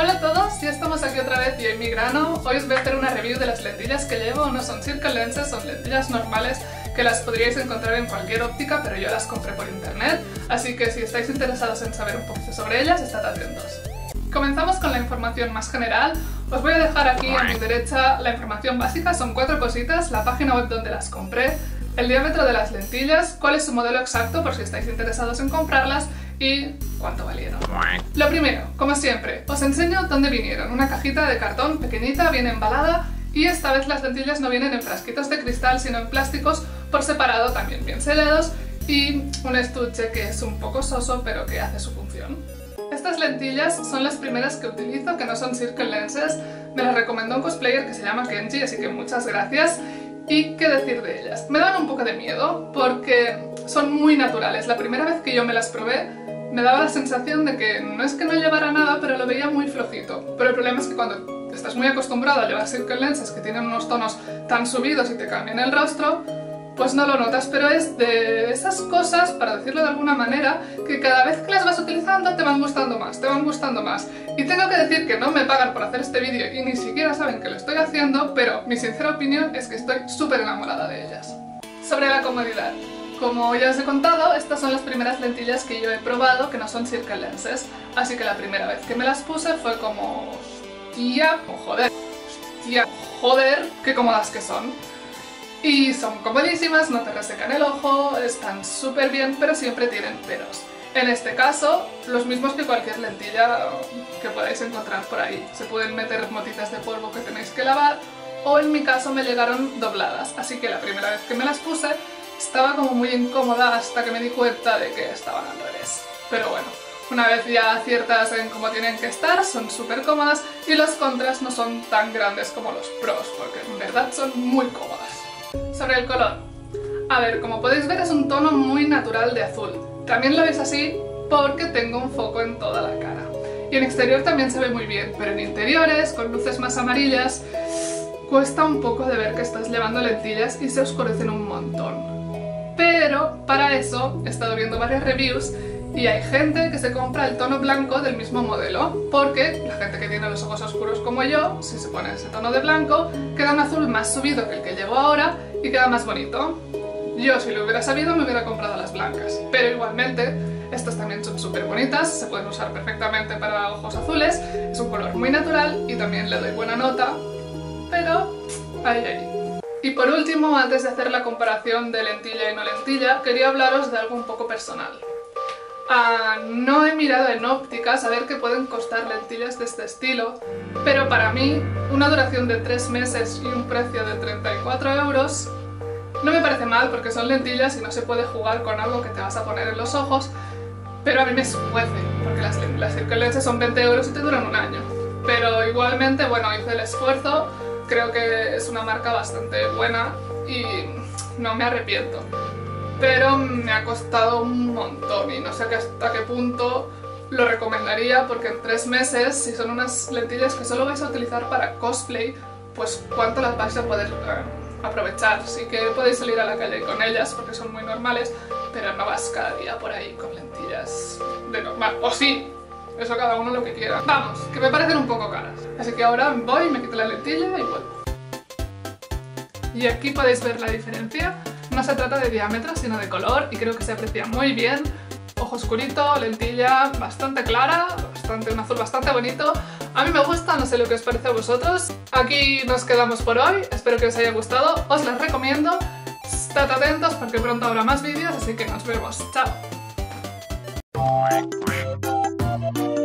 Hola a todos, ya estamos aquí otra vez y en mi grano. Hoy os voy a hacer una review de las lentillas que llevo. No son circle lenses, son lentillas normales que las podríais encontrar en cualquier óptica, pero yo las compré por internet, así que si estáis interesados en saber un poquito sobre ellas, estad atentos. Comenzamos con la información más general. Os voy a dejar aquí a mi derecha la información básica, son 4 cositas: la página web donde las compré, el diámetro de las lentillas, cuál es su modelo exacto por si estáis interesados en comprarlas y cuánto valieron. Lo primero, como siempre, os enseño dónde vinieron. Una cajita de cartón pequeñita, bien embalada, y esta vez las lentillas no vienen en frasquitos de cristal sino en plásticos por separado, también bien sellados, y un estuche que es un poco soso pero que hace su función. Estas lentillas son las primeras que utilizo, que no son circle lenses. Me las recomendó un cosplayer que se llama Kenji, así que muchas gracias. ¿Y qué decir de ellas? Me dan un poco de miedo porque son muy naturales. La primera vez que yo me las probé me daba la sensación de que no es que no llevara nada, pero lo veía muy flojito. Pero el problema es que cuando estás muy acostumbrado a llevar circle lenses que tienen unos tonos tan subidos y te cambian el rostro, pues no lo notas, pero es de esas cosas, para decirlo de alguna manera, que cada vez que las vas utilizando te van gustando más, te van gustando más. Y tengo que decir que no me pagan por hacer este vídeo y ni siquiera saben que lo estoy haciendo, pero mi sincera opinión es que estoy súper enamorada de ellas. Sobre la comodidad. Como ya os he contado, estas son las primeras lentillas que yo he probado que no son circle lenses, así que la primera vez que me las puse fue como... hostia, joder, qué cómodas que son. Y son comodísimas, no te resecan el ojo, están súper bien, pero siempre tienen peros. En este caso, los mismos que cualquier lentilla que podáis encontrar por ahí. Se pueden meter motitas de polvo que tenéis que lavar, o en mi caso me llegaron dobladas, así que la primera vez que me las puse estaba como muy incómoda hasta que me di cuenta de que estaban al revés. Pero bueno, una vez ya aciertas en cómo tienen que estar, son súper cómodas y los contras no son tan grandes como los pros, porque en verdad son muy cómodas. Sobre el color. A ver, como podéis ver es un tono muy natural de azul. También lo veis así porque tengo un foco en toda la cara. Y en exterior también se ve muy bien, pero en interiores, con luces más amarillas, cuesta un poco de ver que estás llevando lentillas y se oscurecen un montón. Pero para eso he estado viendo varias reviews y hay gente que se compra el tono blanco del mismo modelo, porque la gente que tiene los ojos oscuros como yo, si se pone ese tono de blanco, queda un azul más subido que el que llevo ahora y queda más bonito. Yo, si lo hubiera sabido, me hubiera comprado las blancas, pero igualmente estas también son súper bonitas, se pueden usar perfectamente para ojos azules, es un color muy natural y también le doy buena nota, pero ahí. Y por último, antes de hacer la comparación de lentilla y no lentilla, quería hablaros de algo un poco personal. No he mirado en ópticas a ver qué pueden costar lentillas de este estilo, pero para mí una duración de 3 meses y un precio de 34 € no me parece mal porque son lentillas y no se puede jugar con algo que te vas a poner en los ojos, pero a mí me escuece porque las circle lenses son 20 € y te duran un año. Pero igualmente, bueno, hice el esfuerzo, creo que es una marca bastante buena y no me arrepiento. Pero me ha costado un montón y no sé hasta qué punto lo recomendaría, porque en 3 meses, si son unas lentillas que solo vais a utilizar para cosplay, pues cuánto las vais a poder aprovechar. Sí que podéis salir a la calle con ellas porque son muy normales, pero no vas cada día por ahí con lentillas de normal. O sí, eso cada uno lo que quiera. Vamos, que me parecen un poco caras. Así que ahora voy, me quito la lentilla y vuelvo. Y aquí podéis ver la diferencia. No se trata de diámetro, sino de color, y creo que se aprecia muy bien. Ojo oscurito, lentilla bastante clara, un azul bastante bonito. A mí me gusta, no sé lo que os parece a vosotros. Aquí nos quedamos por hoy, espero que os haya gustado, os las recomiendo. Estad atentos porque pronto habrá más vídeos, así que nos vemos. ¡Chao!